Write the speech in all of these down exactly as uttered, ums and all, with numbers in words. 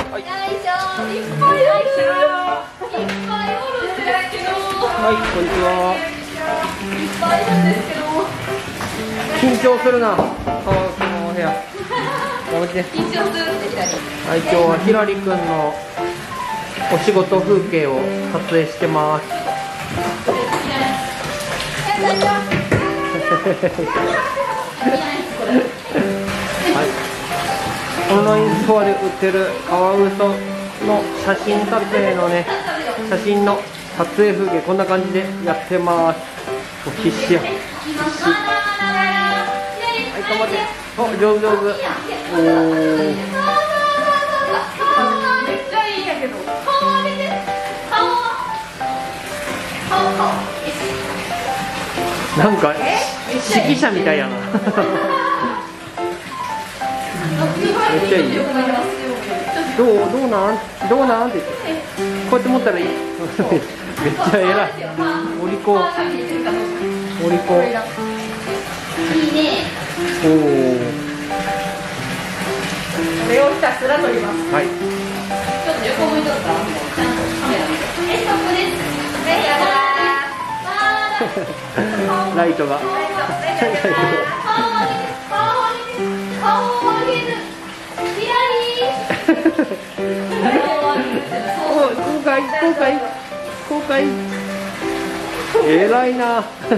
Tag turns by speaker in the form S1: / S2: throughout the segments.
S1: いしょ、いっぱいおる。いっぱいおるんですけど。
S2: はい、こんにちは。
S1: いっぱいいるんですけど。
S2: 緊張するな。あ、このお部屋。やめて。
S1: 緊張するってひらり。
S2: はい、今日はひらりくんのお仕事風景を撮影してます。はい。オンラインストアで売ってるカワウソの写真撮影のね、写真の撮影風景こんな感じでやってます。もう必死や。必死。はい、頑張って。お、上手上手。おー。
S1: めっちゃいいんやけど。顔上げて。顔。顔顔。
S2: なんか指揮者みたいやな。めっちゃいい。どうどうなんどうなんって言ってこうやって持ったらいい。めっちゃ偉い。お利口。お利口。
S1: いいね。
S2: おお。
S1: これをひたすら撮ります。
S2: はい。
S1: ちょっと横向いとったらちゃんとカメラ見て。え、ストップです。はい、やだー。
S2: ライトが。
S1: 顔上げて。顔上げて。顔上げる。ひらりー。
S2: お、公開公開公開。偉いな。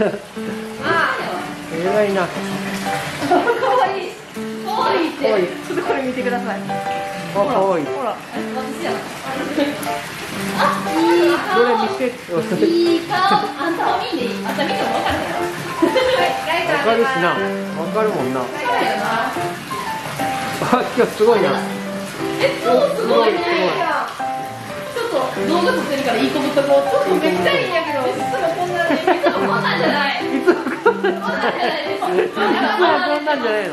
S2: 偉いな。
S1: かわいい。かわいいって。ちょっとこれ見てください。
S2: あ、かわいい。
S1: ほら、私やな。あ、いい顔。
S2: どれ見せて。
S1: いい顔。あんたを見んでいい。あんた見てもわかるやろ。
S2: わかるしな。わかるもんな。あ、今日すごいな。
S1: え、そうすごいね。ちょっと動画撮ってるからいい子ぶっとこう。ちょっとめっちゃいいんやけど、いつもこんな、いつもこんなんじゃない。
S2: いつもこんなんじゃない。いつもこんなんじゃないの。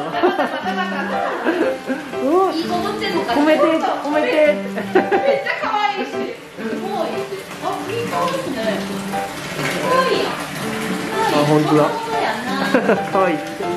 S1: いい子ぶってんのか。
S2: 褒めて褒めて。
S1: めっちゃ可愛いし。すごい。あ、いい顔ですね。可愛いやん。
S2: あ、本当だ。可愛い。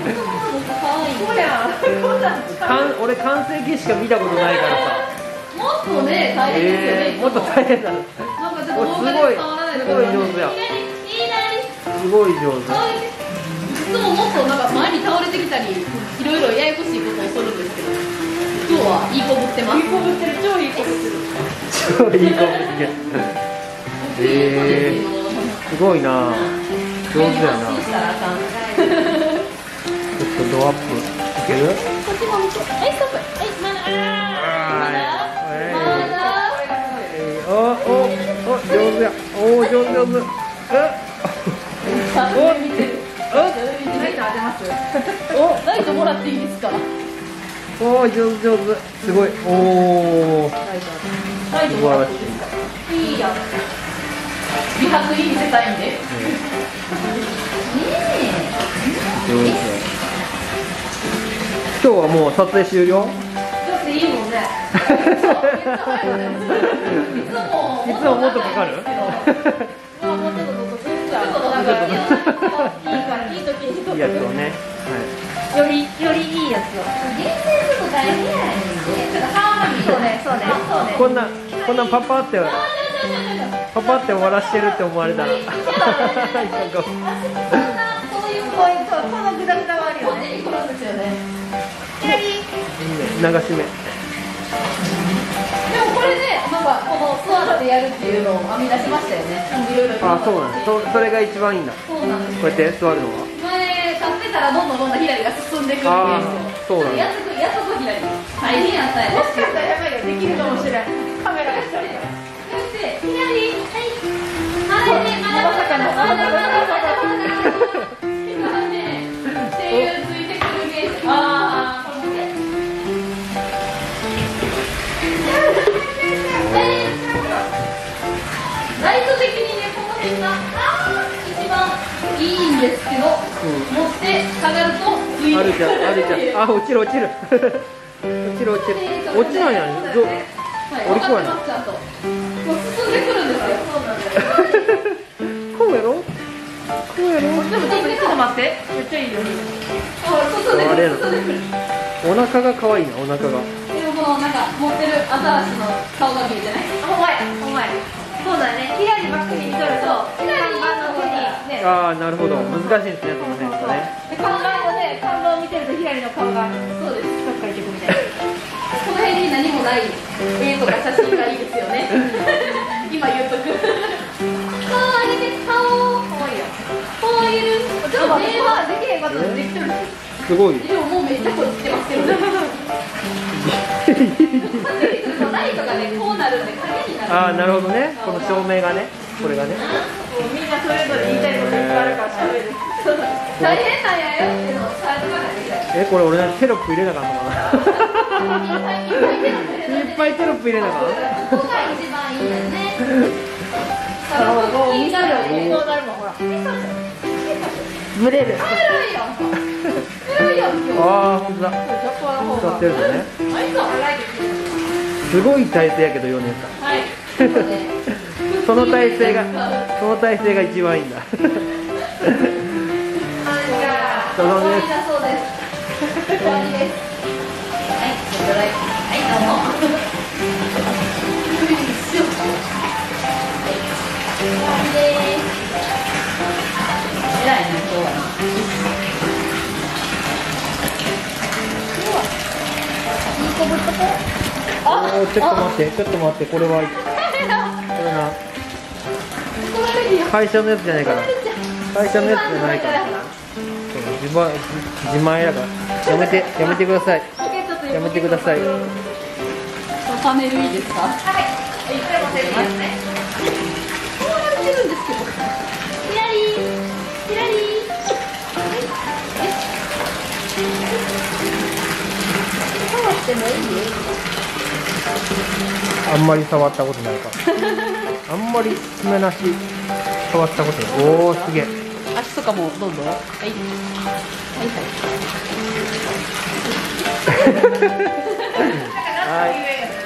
S2: 俺完成形しか見たことないからさ。
S1: もっとね大変ですよね。
S2: もっと大変だ。
S1: なんかちょっと動画で伝わらない
S2: すごい上手や。すごい上手。
S1: いつももっとなんか前に倒れてきたりいろいろややこしいことをするんですけど、今日はいい子ぶってます。いい子ぶってる。超いい子ぶってる。
S2: 超いい子ぶってる。ええ、すごいな。上手やな。ちょっとドアップいける？
S1: こっちも見て。はい、ストップ。はい、まだ。まだ。
S2: おおお、上手や。おお、上手上手。
S1: お、見てる。ライト当てます。お、ライトもらっていいですか？
S2: おお、上手上手。すごい。おお。
S1: ライトもらっていいですか？いいや。美白に見せたいんで。
S2: 上手。今日はもう撮影終了？
S1: ちょっといいもんね。いつも
S2: いつももっとかかる？
S1: もうもうちょっとどうぞ。ちょっとなんかいいからいい時に
S2: いいやつをね。
S1: よりよりいいやつを。厳選すると大変やねん。ちょっと顔が見そうねそうねそうね。
S2: こんなこんなパパってパパって終わらしてるって思われたら。
S1: そういうポイント、このグダグダはあるよね。こっちに来るんですよね。左。
S2: 流し目。
S1: でもこれで、なんかこの座ってやるっていうのを編み出しましたよね。いろいろ。
S2: あ、そうなんです。そそれが一番いいんだ。
S1: そうなんです。
S2: こうやって座るのは。
S1: 前立ってたらどんどんどんどん左が進んでくるんですよ。
S2: そうなんだ。
S1: やっとくやっとく左。大変やったよ。もしかしたらやばいよ、できるかもしれない。カメラが一人で。そして左。はい。まだね、まだまだまだまだまだまだ。今ね、声優ついてくるゲーム。ああ。ライト的にね、この辺が一番いいんですけど、持って下がるとついてくる。
S2: あるじゃん、あるじゃん。あ、落ちる落ちる。落ちる落ちる。落ちないやん。ど、
S1: 降りこやな。もう進んでくるんですよ。そうなんです。
S2: こうやろ？こうやろ？
S1: でもちょっとちょっと待って。めっちゃいいよ。あ、進んでくる。進んでくる。
S2: お腹が可愛いな、お腹が。
S1: でもこのなんか持ってるアザラシの顔が見えてない？ほんまや、ほんまや。そうだね。ひらりばっかり見とると、ひらり看板の上にね。
S2: ああ、なるほど。難しいですね、その辺がね。
S1: で看板をね、看板を見てるとひらりの顔が、そうです。近く描いていくみたいな。この辺に何もない絵とか写真がいいですよね。今言っとく。顔上げて、顔。かわいいよ。こういう、ちょっと目はできへんかったらできてるんですよ。
S2: すごい。
S1: でももうめっちゃこっち来てますけどね。ライトがね、こうなるんで影になる。
S2: ああ、なるほどね。この照明がね、これがね。
S1: みんなそれぞれ言いたいこといっぱいあるから喋る。大変なんやよっていうのを伝えとかないといけない。
S2: え、これ俺テロップ入れなかったのかな。いっぱいテロップ入れなかった。
S1: ここが一番いいよね。こう見たらこうなるもん、ほら。蒸れる。偉いやんか。偉いやん今日。
S2: ああ、本当だ。使ってるのね。すごい体勢やけど、ヨネさん。
S1: はい。
S2: その体勢が、その体勢が一番いいんだ。
S1: 終わりだそうです。終わりです。はい、はい、どうも。終わりです。偉いね、今日は。
S2: おお、ちょっと待って、ちょっと待って、これは。これな。会社のやつじゃないから。会社のやつじゃないから。自前、自前やから。やめて、やめてください。やめてください。
S1: パネルいいですか？はい。いくらも出てますね。こうやってるんですけど。ひらり、ひらり。触ってもいい？
S2: あんまり触ったことないか。あんまり爪なし触ったことない。おお、すげえ。
S1: 足とかもどうぞ。はい。はいはい。はい。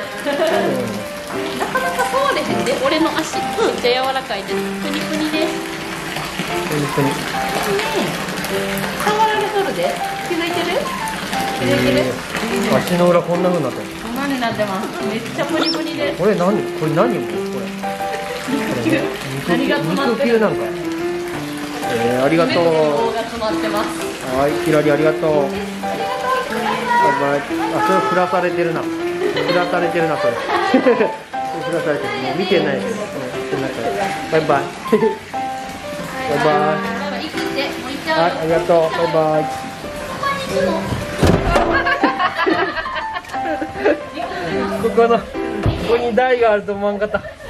S1: なかなか触れへんで、俺の足。うん、じゃ柔らかいです。プニプニです。
S2: プニプニ。
S1: 触られとるで。気づいてる？気づいてる？
S2: 足の裏こんな風になってる。
S1: こんなになってます。めっちゃプニプニです。
S2: これ何？これ何？これ。
S1: 肉球。何が詰まってる？
S2: 肉球なんか。えー、ありがとう。
S1: が詰まってます。
S2: はい、ひらりありがとう。バイバイ。あ、それ振らされてるな。振らされてるな、それ。振らされてる。もう見てないです。バイバイ。バイバイ。はい、ありがとう。バイバイ。ここの、ここに台があると思わんかった。